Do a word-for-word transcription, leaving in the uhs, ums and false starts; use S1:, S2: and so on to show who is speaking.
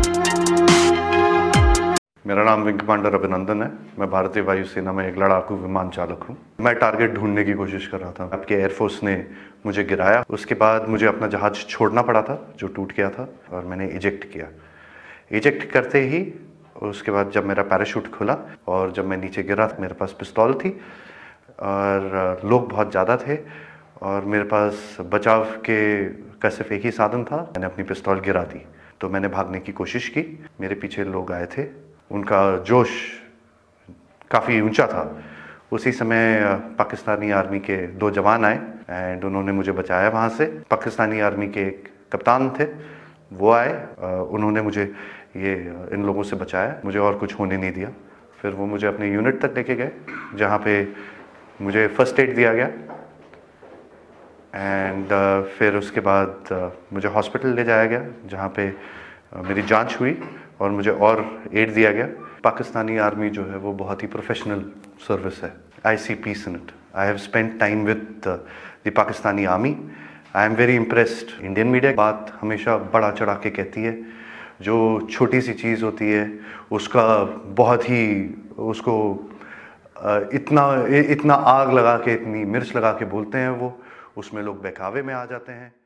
S1: मेरा नाम wing commander अभिनंदन है। मैं भारतीय वायुसेना में एक लड़ाकू विमान चालक हूँ। मैं टारगेट ढूंढने की कोशिश कर रहा था। आपके एयरफोर्स ने मुझे गिराया। उसके बाद मुझे अपना जहाज छोड़ना पड़ा था जो टूट गया था, और मैंने इजेक्ट किया। इजेक्ट करते ही उसके बाद जब मेरा पैराशूट खुला और जब मैं नीचे गिरा, मेरे पास पिस्तौल थी और लोग बहुत ज़्यादा थे और मेरे पास बचाव के का सिर्फ एक ही साधन था। मैंने अपनी पिस्तौल गिरा दी तो मैंने भागने की कोशिश की। मेरे पीछे लोग आए थे, उनका जोश काफ़ी ऊंचा था। उसी समय पाकिस्तानी आर्मी के दो जवान आए एंड उन्होंने मुझे बचाया वहाँ से। पाकिस्तानी आर्मी के एक कप्तान थे, वो आए, उन्होंने मुझे ये इन लोगों से बचाया, मुझे और कुछ होने नहीं दिया। फिर वो मुझे अपने यूनिट तक लेके गए जहाँ पे मुझे फर्स्ट एड दिया गया एंड uh, फिर उसके बाद uh, मुझे हॉस्पिटल ले जाया गया जहाँ पे uh, मेरी जांच हुई और मुझे और एड दिया गया। पाकिस्तानी आर्मी जो है वो बहुत ही प्रोफेशनल सर्विस है। I see peace in it. I have spent time with the Pakistani army. I am very impressed. Indian media बात हमेशा बढ़ा चढ़ा के कहती है। जो छोटी सी चीज़ होती है उसका बहुत ही उसको इतना इतना आग लगा के, इतनी मिर्च लगा के बोलते हैं वो, उसमें लोग बहकावे में आ जाते हैं।